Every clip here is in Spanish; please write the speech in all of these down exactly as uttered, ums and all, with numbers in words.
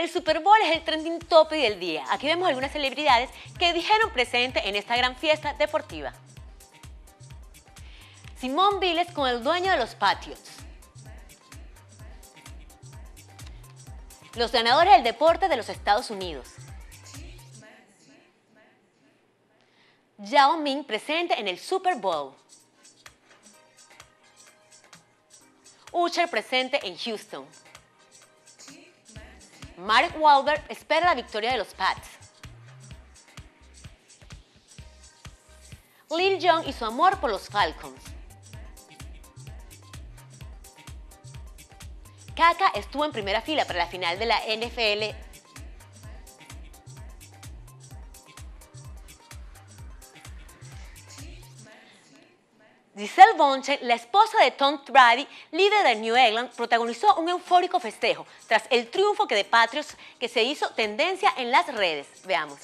El Super Bowl es el trending topic del día. Aquí vemos algunas celebridades que dijeron presente en esta gran fiesta deportiva. Simone Biles con el dueño de los Patriots. Los ganadores del deporte de los Estados Unidos. Yao Ming presente en el Super Bowl. Usher presente en Houston. Mark Wahlberg espera la victoria de los Pats. Lil Jon y su amor por los Falcons. Kaka estuvo en primera fila para la final de la N F L. Gisele Bündchen, la esposa de Tom Brady, líder de New England, protagonizó un eufórico festejo tras el triunfo que de Patriots que se hizo tendencia en las redes. Veamos.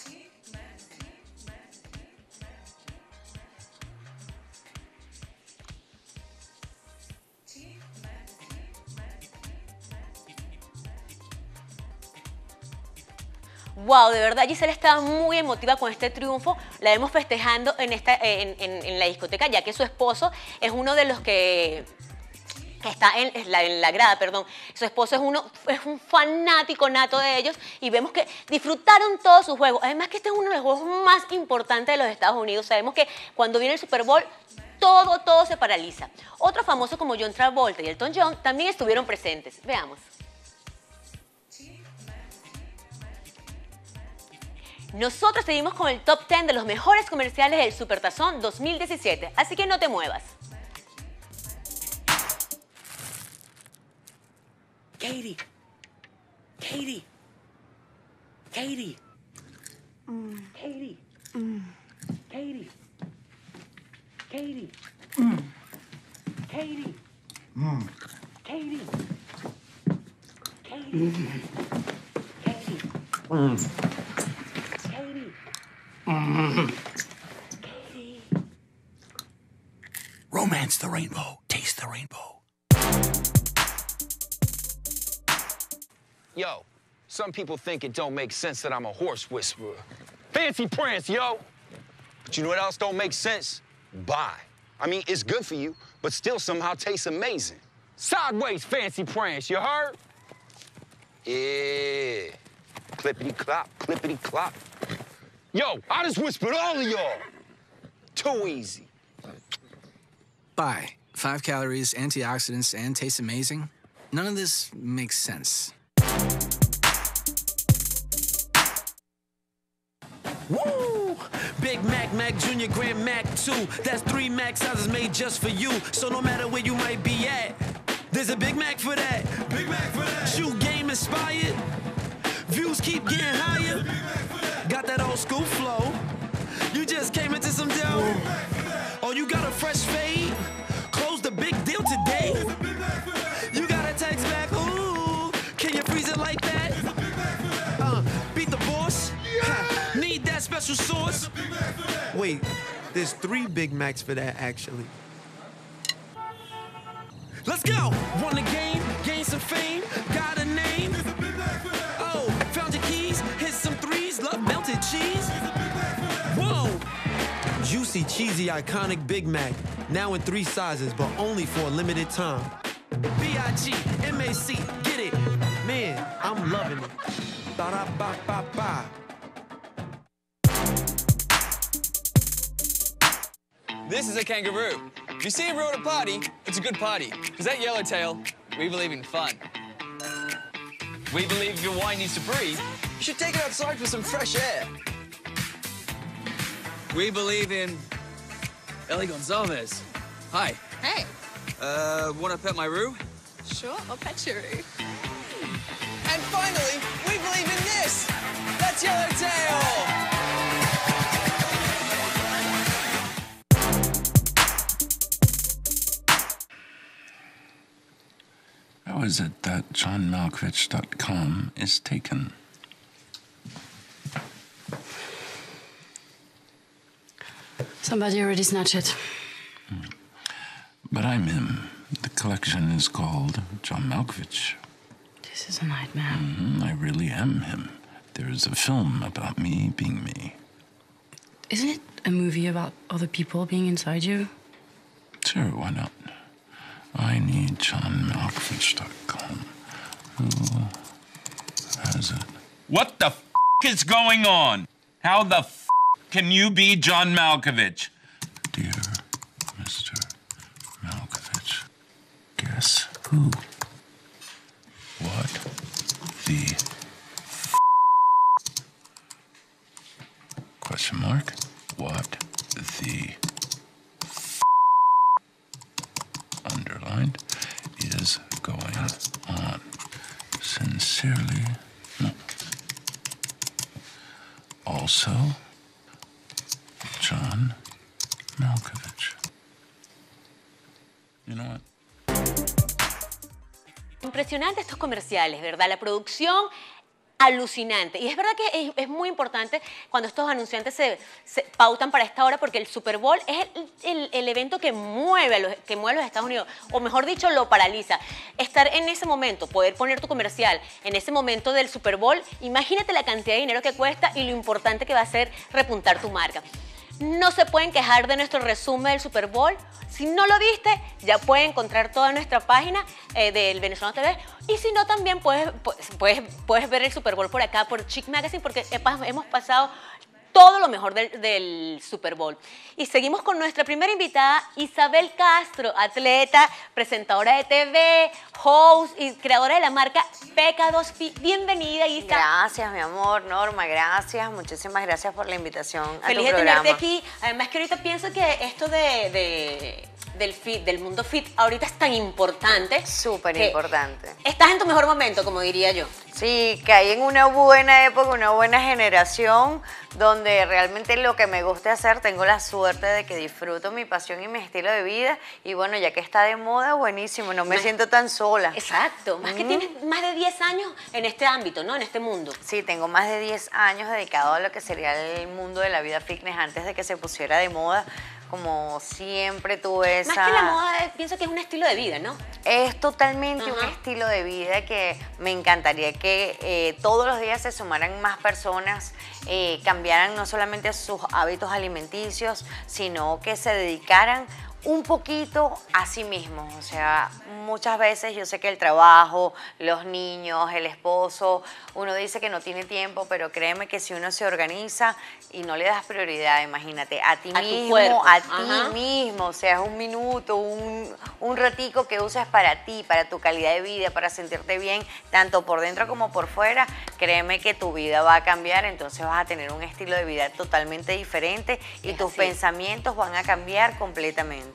Wow, de verdad Gisele estaba muy emotiva con este triunfo. La vemos festejando en, esta, en, en, en la discoteca, ya que su esposo es uno de los que, que está en, en, la, en la grada, perdón. Su esposo es, uno, es un fanático nato de ellos y vemos que disfrutaron todos sus juegos. Además que este es uno de los juegos más importantes de los Estados Unidos. Sabemos que cuando viene el Super Bowl, todo, todo se paraliza. Otros famosos como John Travolta y Elton John también estuvieron presentes. Veamos. Nosotros seguimos con el top diez de los mejores comerciales del Supertazón dos mil diecisiete, así que no te muevas. Katie. Katie. Katie. Mm. Katie. Mm. Katie. Katie. Mm. Katie. Mm. Katie. Katie. Mm. Katie. Mm. Katie. Mm. Katie. Romance the rainbow. Taste the rainbow. Yo, some people think it don't make sense that I'm a horse whisperer. Fancy prance, yo! But you know what else don't make sense? Bye. I mean, it's good for you, but still somehow tastes amazing. Sideways fancy prance, you heard? Yeah. Clippity-clop, clippity-clop. Yo, I just whispered all of y'all. Too easy. Bye. Five calories, antioxidants, and tastes amazing. None of this makes sense. Woo! Big Mac, Mac Junior, Grand Mac two. That's three Mac sizes made just for you. So no matter where you might be at, there's a Big Mac for that. Big Mac for that. Shoe game inspired. Views keep getting higher. Got that old school flow. You just came into some dough. Oh, you got a fresh fade. Close the big deal today. You got a text back. Ooh, can you freeze it like that? Uh, beat the boss. Ha, need that special sauce. Wait, there's three Big Macs for that, actually. Let's go. Won the game, gain some fame, got a name. Oh, found your keys, hit some threes, love melted cheese. Whoa. Juicy, cheesy, iconic Big Mac. Now in three sizes, but only for a limited time. B I G M A C, get it. Man, I'm loving it. Ba-da-ba-ba-ba. This is a kangaroo. If you see a road at a party, it's a good party. Because at Yellowtail, we believe in fun. We believe if your wine needs to breathe, you should take it outside for some fresh air. We believe in Ellie Gonzalez. Hi. Hey. Uh, want to pet my Roo? Sure, I'll pet you. And finally, we believe in this. That's Yellowtail. How is it that John Malkovich dot com is taken? Somebody already snatched it. Hmm. But I'm him. The collection is called John Malkovich. This This is a nightmare. Mm, I really am him. There is a film about me being me. Isn't it a movie about other people being inside you? Sure, why not? I need John Malkovich dot com. Who has it? What the f is going on? How the f can you be John Malkovich? Dear Mister Malkovich, guess who? What the f question mark? What the f underlined is going on? Sincerely, no. Also, John Malkovich. You know what? Impresionante estos comerciales, ¿verdad? La producción alucinante. Y es verdad que es, es muy importante cuando estos anunciantes se, se pautan para esta hora, porque el Super Bowl es el, el, el evento que mueve, a los, que mueve a los Estados Unidos, o mejor dicho, lo paraliza. Estar en ese momento, poder poner tu comercial en ese momento del Super Bowl, imagínate la cantidad de dinero que cuesta y lo importante que va a ser repuntar tu marca. No se pueden quejar de nuestro resumen del Super Bowl. Si no lo viste, ya pueden encontrar toda nuestra página eh, del Venezolano T V. Y si no, también puedes, puedes, puedes ver el Super Bowl por acá, por Chic Magazine, porque hemos pasado todo lo mejor del, del Super Bowl. Y seguimos con nuestra primera invitada, Isabel Castro, atleta, presentadora de T V, host y creadora de la marca P K dos Fit. Bienvenida, Isa. Gracias, mi amor, Norma, gracias. Muchísimas gracias por la invitación a Feliz tu de programa. tenerte aquí. Además que ahorita pienso que esto de, de, del fit, del mundo fit, ahorita es tan importante. Súper importante. Estás en tu mejor momento, como diría yo. Sí, caí en una buena época, una buena generación, donde realmente lo que me gusta hacer, tengo la suerte de que disfruto mi pasión y mi estilo de vida. Y bueno, ya que está de moda, buenísimo, no me Más, siento tan sola. Exacto, más mm. que tienes más de diez años en este ámbito, ¿no? En este mundo. Sí, tengo más de diez años dedicado a lo que sería el mundo de la vida fitness antes de que se pusiera de moda. Como siempre tuve esa... Más que la moda, pienso que es un estilo de vida, ¿no? Es totalmente uh-huh. un estilo de vida que me encantaría que eh, todos los días se sumaran más personas, eh, cambiaran no solamente sus hábitos alimenticios, sino que se dedicaran un poquito a sí mismos. O sea, muchas veces yo sé que el trabajo, los niños, el esposo, uno dice que no tiene tiempo, pero créeme que si uno se organiza y no le das prioridad, imagínate, a ti a mismo, a ti Ajá. mismo, o sea, es un minuto, un, un ratico que usas para ti, para tu calidad de vida, para sentirte bien, tanto por dentro como por fuera, créeme que tu vida va a cambiar, entonces vas a tener un estilo de vida totalmente diferente y es tus así. pensamientos van a cambiar completamente.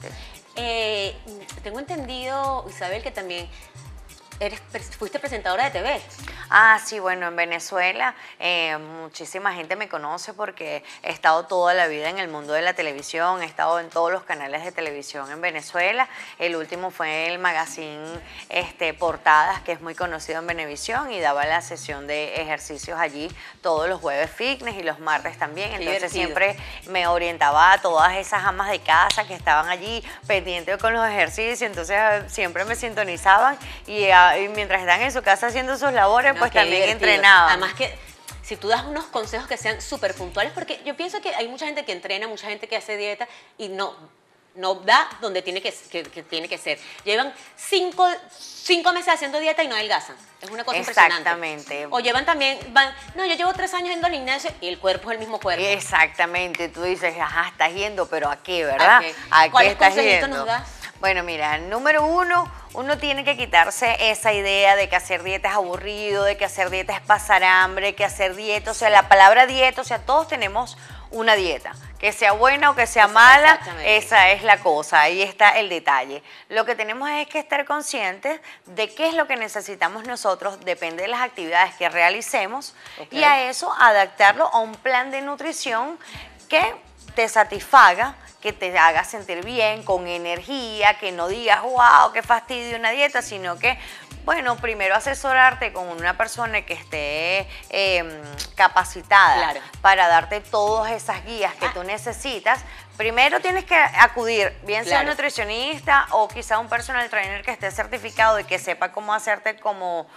Eh, tengo entendido, Isabel, que también eres, fuiste presentadora de T V. Ah, sí, bueno, en Venezuela eh, muchísima gente me conoce porque he estado toda la vida en el mundo de la televisión, he estado en todos los canales de televisión en Venezuela. El último fue el magazine este, Portadas, que es muy conocido en Venevisión, y daba la sesión de ejercicios allí todos los jueves fitness y los martes también. Qué Entonces divertido. siempre me orientaba a todas esas amas de casa que estaban allí pendientes con los ejercicios, entonces siempre me sintonizaban y, y mientras están en su casa haciendo sus labores, No, pues qué también divertido. entrenaban. Además que si tú das unos consejos que sean súper puntuales, porque yo pienso que hay mucha gente que entrena, mucha gente que hace dieta y no, no da donde tiene que, que, que tiene que ser. Llevan cinco, cinco meses haciendo dieta y no adelgazan. Es una cosa impresionante. Exactamente. O llevan también, van, no, yo llevo tres años yendo al gimnasio y el cuerpo es el mismo cuerpo. Exactamente. Tú dices, ajá, estás yendo, pero ¿a qué, verdad? ¿A qué? ¿A qué ¿Cuáles estás consejitos yendo? nos das? Bueno, mira, número uno, uno tiene que quitarse esa idea de que hacer dieta es aburrido, de que hacer dieta es pasar hambre, que hacer dieta, o sea, la palabra dieta, o sea, todos tenemos una dieta. Que sea buena o que sea mala, esa es la cosa, ahí está el detalle. Lo que tenemos es que estar conscientes de qué es lo que necesitamos nosotros, depende de las actividades que realicemos, okay. Y a eso adaptarlo a un plan de nutrición que te satisfaga, que te haga sentir bien, con energía, que no digas, wow, qué fastidio una dieta, sino que, bueno, primero asesorarte con una persona que esté eh, capacitada, claro, para darte todas esas guías que ah. tú necesitas, Primero tienes que acudir, bien sea un Claro. nutricionista o quizá un personal trainer que esté certificado y que sepa cómo hacerte como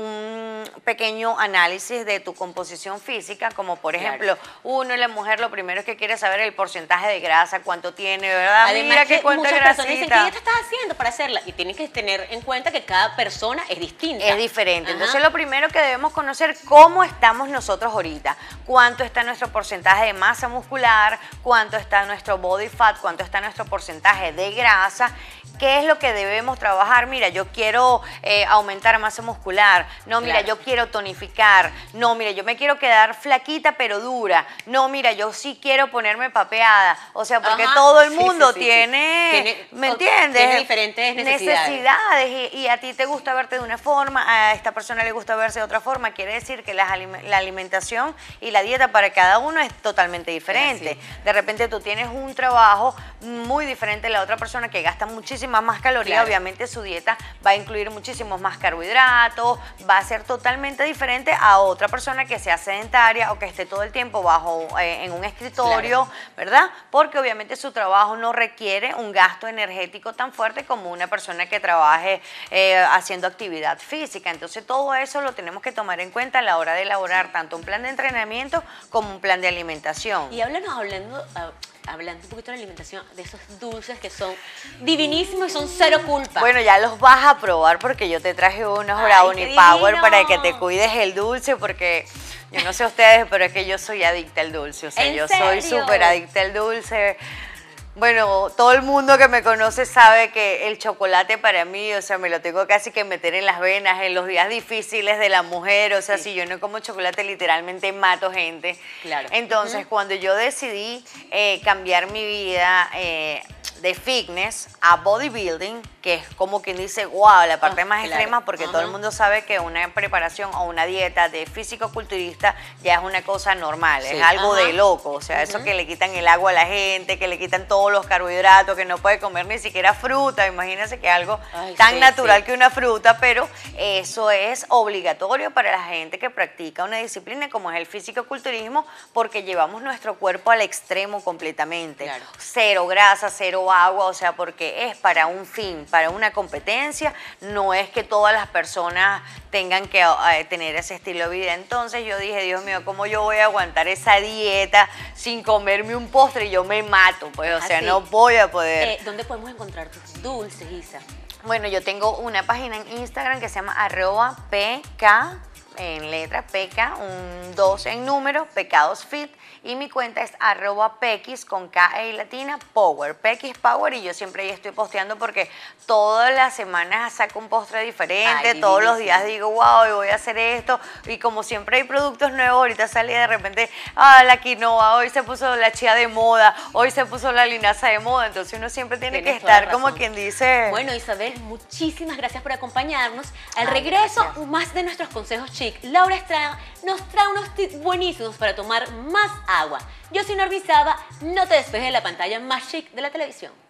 un pequeño análisis de tu composición física, como por Claro. ejemplo, uno, la mujer, lo primero que quiere saber es el porcentaje de grasa, cuánto tiene, ¿verdad? Además Mira que que cuánta muchas personas dicen, ¿qué grasita. dieta estás haciendo para hacerla? Y tienen que tener en cuenta que cada persona es distinta. Es diferente. Ajá. Entonces, lo primero que debemos conocer cómo estamos nosotros ahorita. Cuánto está nuestro porcentaje de masa muscular, cuánto está nuestro body fat, cuánto está nuestro porcentaje de grasa. ¿Qué es lo que debemos trabajar? Mira, yo quiero eh, aumentar masa muscular. No, mira, Claro. yo quiero tonificar. No, mira, yo me quiero quedar flaquita pero dura. No, mira, yo sí quiero ponerme papeada. O sea, porque Ajá. todo el Sí, mundo sí, sí, sí. tiene, Tiene- ¿me o- entiendes? tiene diferentes necesidades. Necesidades. Y, y a ti te gusta verte de una forma, a esta persona le gusta verse de otra forma. Quiere decir que las alime- la alimentación y la dieta para cada uno es totalmente diferente. así. De repente tú tienes un trabajo muy diferente a la otra persona que gasta muchísimas más calorías. Claro. Obviamente su dieta va a incluir muchísimos más carbohidratos, va a ser totalmente diferente a otra persona que sea sedentaria o que esté todo el tiempo bajo eh, en un escritorio, ¿verdad? Porque obviamente su trabajo no requiere un gasto energético tan fuerte como una persona que trabaje eh, haciendo actividad física. Entonces todo eso lo tenemos que tomar en cuenta a la hora de elaborar tanto un plan de entrenamiento como un plan de alimentación. Y háblanos hablando, ah, hablando un poquito de la alimentación, de esos dulces que son divinísimos y son cero culpa. Bueno, ya los vas a probar porque yo te traje unos Ay, brownie qué power divino. para que te cuides el dulce porque yo no sé ustedes, pero es que yo soy adicta al dulce. O sea, ¿En yo soy serio? súper adicta al dulce. Bueno, todo el mundo que me conoce sabe que el chocolate para mí, o sea, me lo tengo casi que meter en las venas en los días difíciles de la mujer. O sea, Sí. si yo no como chocolate, literalmente mato gente. Claro. Entonces, cuando yo decidí eh, cambiar mi vida eh, de fitness a bodybuilding, que es como quien dice, wow, la parte Ah, más claro. extrema, porque todo el Ajá. mundo sabe que una preparación o una dieta de físico-culturista ya es una cosa normal, Sí. es algo Ajá. de loco. O sea, eso que le quitan el agua a la gente, que le quitan todos los carbohidratos, que no puede comer ni siquiera fruta. Imagínense que algo Ay, tan sí, natural sí. que una fruta, pero eso es obligatorio para la gente que practica una disciplina como es el físico-culturismo, porque llevamos nuestro cuerpo al extremo completamente. Claro. Cero grasa, cero agua, o sea, porque es para un fin, para una competencia, no es que todas las personas tengan que eh, tener ese estilo de vida. Entonces yo dije, Dios mío, ¿cómo yo voy a aguantar esa dieta sin comerme un postre? Y yo me mato, pues, o sea, Así. no voy a poder. Eh, ¿Dónde podemos encontrar tus dulces, Isa? Bueno, yo tengo una página en Instagram que se llama arroba pk, en letra pk, un dos en número, pecados fit, y mi cuenta es arroba pequis con K e latina power, pequis power, y yo siempre ahí estoy posteando porque todas las semanas saco un postre diferente, Ay, todos los divinísimo. días digo, wow, y voy a hacer esto, y como siempre hay productos nuevos, ahorita salí de repente, ah, la quinoa, hoy se puso la chía de moda, hoy se puso la linaza de moda, entonces uno siempre tiene Tienes que toda la estar como razón. quien dice... Bueno, Isabel, muchísimas gracias por acompañarnos. Al Ay, regreso, gracias. más de nuestros consejos chic. Laura Estrada nos trae unos tips buenísimos para tomar más agua. Yo soy Norby Saba, no te despejes de la pantalla más chic de la televisión.